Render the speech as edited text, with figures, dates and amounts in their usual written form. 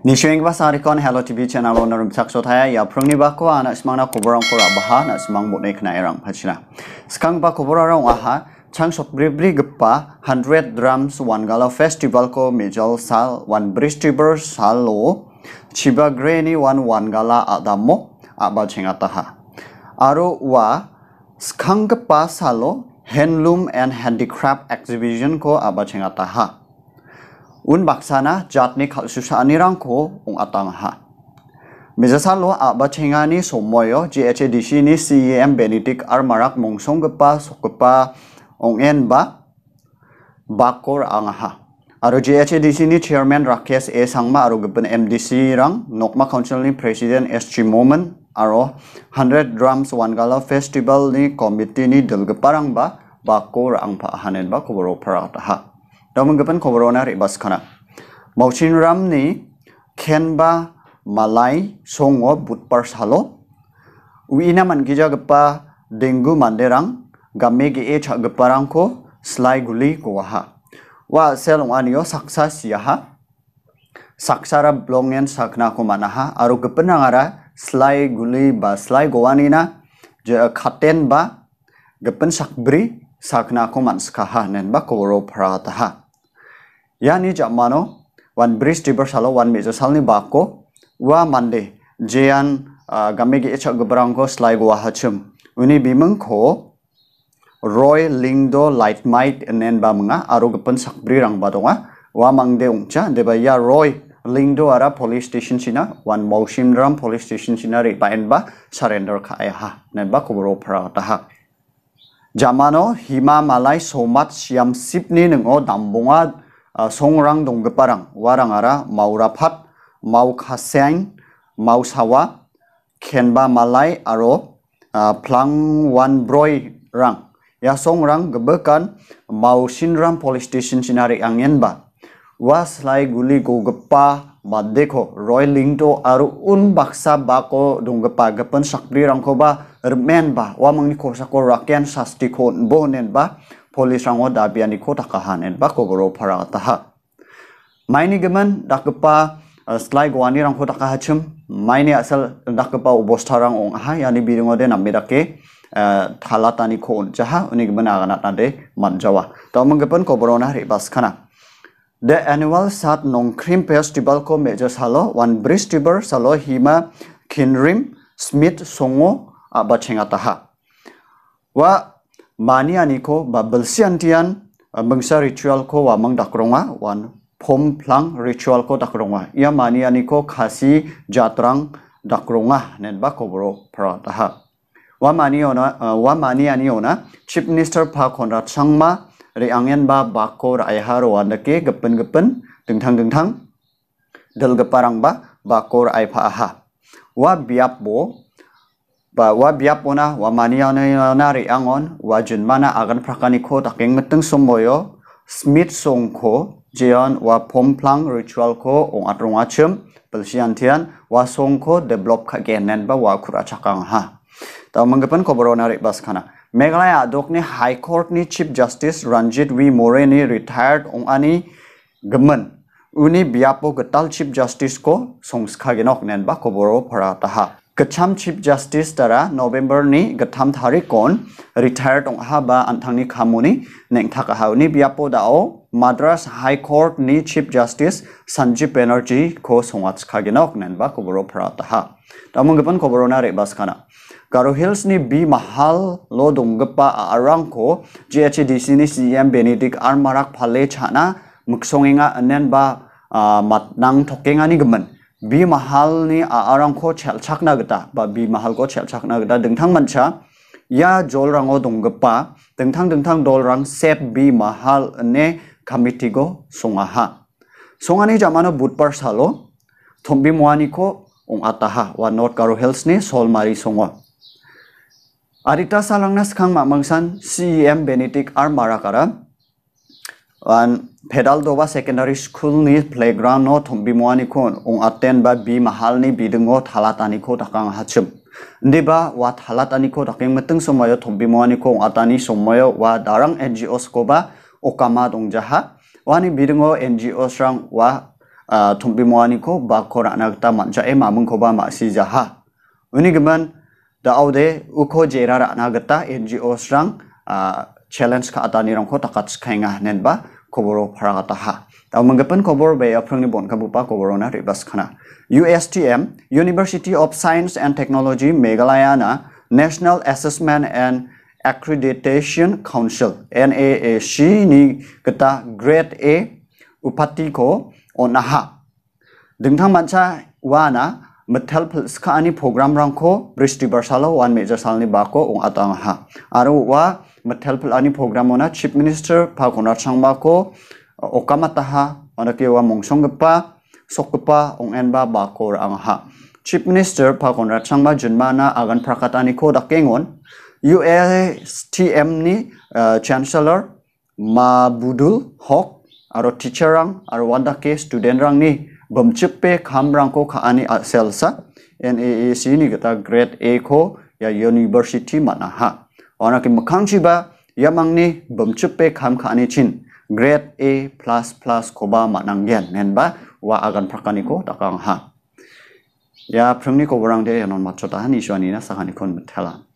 Nishuing basarikon Hello TV channel onarum saksotaya ya prungni bako anak semangna kuborang kora baha na semang mutnai kena erang pachina. Sekang ba kuborang aha chang sok bri gepa 100 drums one gala festival ko majal sal one bristiber salo chiba greni one gala adamo aba chengataha. Aro wa sekang gepa salo handloom and handicraft exhibition ko aba chengataha. Un baksana jatni khalsusani rangko ung atangha. Mejasalo aba chengani somoyo GHDC ni CEM Benedict Armarak mongsong gepa sokgepa ong en ba bakor angha. Aro GHDC ni chairman Rakesh A Sangma aro gepen MDC rang Nokma Council ni President SG Moment aro 100 drums one gala festival ni committee ni delgeparang ba bakor angpa hanen ba kuboro parataha. Dalam menggepan kobrona ribas kana. Mauchin ram ni kenba malai songo butpar salo. Uina man gija gepa dengu manderang game ge e chak geparang ko slai guli ko ha. Wa selong anio saksa siaha. Saksara blongen sakna ko manaha aru gepenangara slai guli ba slai gowanina je khaten ba gepen sakbri sakna ko man skaha nen ba kobro prataha. Yani jamano wan bridge tiber salo wan meja salni bako wa mande jean gamege echa gebrangko slai go hachum uni bimeng ko Roy Lingdo Lightmight nen ba mga aro gepen sakbri rang badonga wa mangde ungcha deba ya Roy Lingdo ara police station sina wan Maushim Ram police station sina ri pa enba surrender ka ha nen ba kubro prataha jamano hima malai somat siam sipni nengo dambonga songrang dong geparang warang ara maurapat mau khaseng mau sawa kenba malai aro plang wan broy rang ya songrang gebekan mau sinram police station sinari angin ba waslai guli go gepa madeko Roy Lingdo aro un baksa bako dong gepa gepen sakbri rang ko ba remen ba wa mangni ko sako raken sasti ko bonen ba Polis rango dabiani ko takahanen ba koboro parataha. Maini gemen dakpa slai gwani rang ko takahachum maini asal dakpa ubostarang ong ha yani biringo de namidake thalatani ko jaha uni gemen aganat nade manjawa. Taw menggepen koboro na ribas kana. The annual Sat Nongkrim Festival ko meja salo one bristiber salo hima kinrim Smith songo abachengataha. Wa mani aniko babelsiantian bangsa ritual ko wa mang dakronga wan pom plang ritual ko dakronga ia mani aniko khasi jatrang dakronga nen ba kobro prataha wa mani ani ona chief minister pa Konrad Sangma ri angin ba bakor aiharo andake gepen dengthang del geparang ba bakor aipa aha wa biapbo ba wa biapona wa maniana nari angon wa junmana agan prakaniko taking meteng somboyo Smith songko jeon wa pomplang ritual ko ong atrong achum pelsiantian wa songko develop kagenen ba wa kura chakang ha taw manggepan koboro nari bas kana Meghalaya adokni High Court ni Chief Justice Ranjit V More ni retired ong ani gemen uni biapo getal Chief Justice ko songskagenok nen ba koboro parataha Gacham Chief Justice tara November ni gatham tharikon retired ong haba antangni khamuni neng thakahauni biapo dao Madras High Court ni Chief Justice Sanjeev Banerjee ko songats khagenok nen ba koboro prataha tamong gepan koboro na rebas kana Garo Hills ni B Mahal lo donggepa arang ko GHDC ni CEM Benedict Armarak phale chana muksonginga anen ba matnang thokenga ni gemen B Mahal ni arang ko chelchakna gata ba B Mahal ko chelchakna gata dengthang mancha ya jol rango donggepa dengthang dol rang sep B Mahal ne committee go songaha songani jamano budpar salo thombi moani ko ong ataha wa North Garo Hills ni Solmari songo Adita salangna skang mamangsan CEM Benedict Armarakara Wan Pedal Doba Secondary School ni playground no thombi moani kon ong aten ba B Mahal ni bidengo thalatani ko takang hachum ndiba wa thalatani ko taking meteng somoyo thombi moani ko ong atani somoyo wa darang NGOs ko ba okama dongjaha wani bidengo NGOs rang wa tumpi moani ko ba kora na ta manja mamung ko ba ma si jaha uni geman da aude uko jera ra na gata NGOs rang challenge ka atani rang ko takat skainga nen ba koboro paragata ha ta manggapan kobor be aprangni bon ka bupa koborona ribas khana USTM University of Science and Technology Meghalaya na National Assessment and Accreditation Council NAAC ni kata grade A upati ko onaha dingthang mancha wana metal ska ani program rangko bristi barsalo one major salni bako ong atang ha aro wa metal ani program ona chief minister phakona changba ko okamata ha anake wa mongsongpa sokpa ong enba bako ang ha chief minister phakona changba junmana agan prakatani ko dakengon USTM ni chancellor Mabudul Haq aro teacher rang aro wanda ke student rang ni bamchippe kham rang ko khaani selsa NAAC ni kata grade A ko ya university mana ha ona ki makhangchi ba yamang ni bamchippe kham khaani chin grade A++ ko ba manangyan nen ba wa agan prakani ko takang ha ya prangni ko borang de yanon machota ni shwani na sakani kon methala